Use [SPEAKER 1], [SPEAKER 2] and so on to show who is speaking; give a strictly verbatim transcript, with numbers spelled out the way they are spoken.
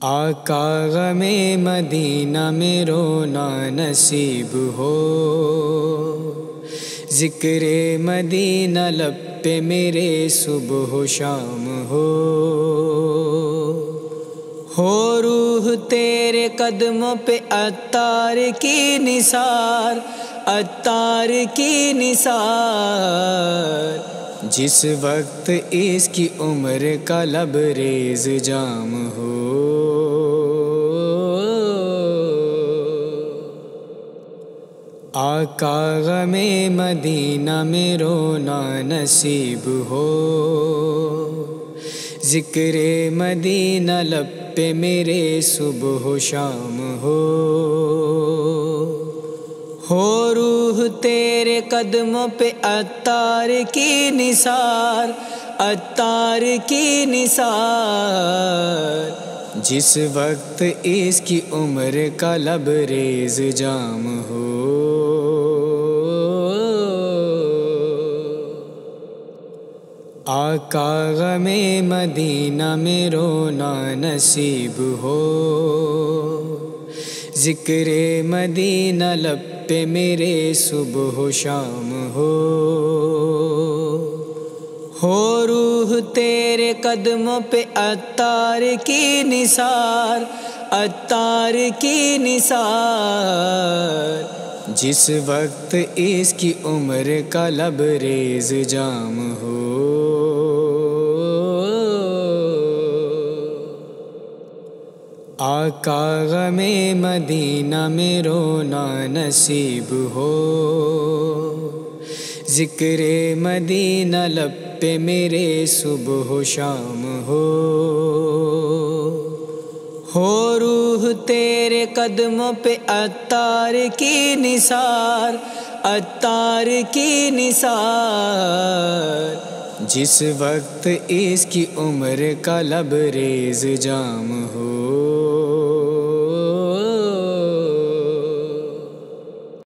[SPEAKER 1] आका गमे मदीना में रोना नसीब हो, ज़िक्रे मदीना लब पे मेरे सुबह शाम हो। हो रूह तेरे कदमों पे अत्तार की निसार, अत्तार की निसार। जिस वक्त इसकी उम्र का लबरेज जाम हो। आका गमे मदीना में रोना नसीब हो, ज़िक्रे मदीना लब पे मेरे सुबह शाम हो। हो रूह तेरे कदमों पे अत्तार की निसार, अत्तार की निसार। जिस वक्त इसकी उम्र का लबरेज जाम हो। आका गमे मदीना में रोना नसीब हो, ज़िक्रे मदीना लब पे मेरे सुबह शाम हो। हो रूह तेरे कदमों पे अत्तार की निसार, अत्तार की निसार। जिस वक्त इसकी उम्र का लबरेज जाम हो। आका गमे मदीना में रोना नसीब हो, ज़िक्रे मदीना लब पे मेरे सुबह शाम हो। हो रूह तेरे कदमों पे अत्तार की निसार, अत्तार की निसार। जिस वक्त इसकी उम्र का लबरेज जाम हो।